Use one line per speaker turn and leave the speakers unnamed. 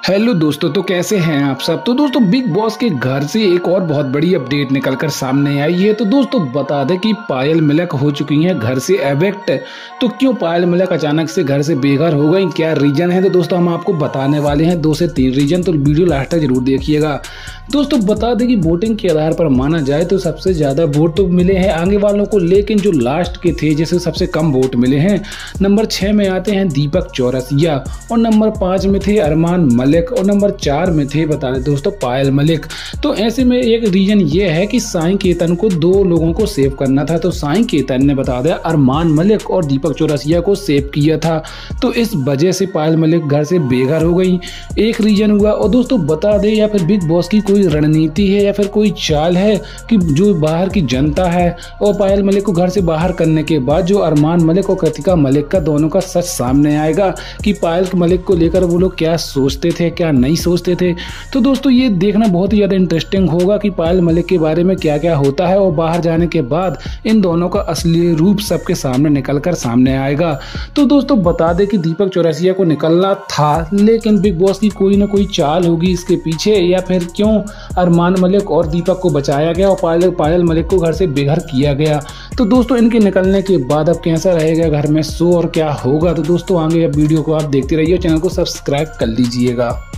Hello दोस्तों, तो कैसे हैं आप सब। तो दोस्तों बिग बॉस के घर से एक और बहुत बड़ी अपडेट निकलकर सामने आई है। तो दोस्तों बता दें कि पायल मलिक हो चुकी हैं घर से एविक्ट। तो क्यों पायल मलिक अचानक से घर से बेघर हो गई, क्या रीजन है, तो दोस्तों हम आपको बताने वाले हैं 2 से 3 रीजन। तो वीडियो लास्ट तक जरूर देखिएगा। दोस्तों बता दें कि वोटिंग के आधार पर माना जाए तो सबसे ज्यादा वोट तो मिले हैं आगे वालों को, लेकिन जो लास्ट के थे जैसे सबसे कम वोट मिले हैं। नंबर 6 में आते हैं दीपक चौरसिया, और नंबर 5 में थे अरमान मलिक, और नंबर 4 में थे बता दें दोस्तों पायल मलिक। तो ऐसे में एक रीजन ये है कि साईं केतन को 2 लोगों को सेव करना था, तो साईं केतन ने बता दिया अरमान मलिक और दीपक चौरसिया को सेव किया था। तो इस वजह से पायल मलिक घर से बेघर हो गई, एक रीजन हुआ। और दोस्तों बता दें या फिर बिग बॉस की कोई रणनीति है या फिर कोई चाल है कि जो बाहर की जनता है और पायल मलिक को घर से बाहर करने के बाद जो अरमान मलिक और कृतिका मलिक का दोनों का सच सामने आएगा कि पायल मलिक को लेकर वो लोग क्या सोचते थे क्या नहीं सोचते थे। तो दोस्तों ये देखना बहुत ही ज़्यादा इंटरेस्टिंग होगा कि पायल मलिक के बारे में क्या क्या होता है, और बाहर जाने के बाद इन दोनों का असली रूप सबके सामने निकलकर सामने आएगा। तो दोस्तों बता दें कि दीपक चौरसिया को निकलना था, लेकिन बिग बॉस की कोई ना कोई चाल होगी इसके पीछे, या फिर क्यों अरमान मलिक और दीपक को बचाया गया और पायल मलिक को घर से बेघर किया गया। तो दोस्तों इनके निकलने के बाद अब कैसा रहेगा घर में शो और क्या होगा, तो दोस्तों आगे अब वीडियो को आप देखते रहिए, चैनल को सब्सक्राइब कर लीजिएगा।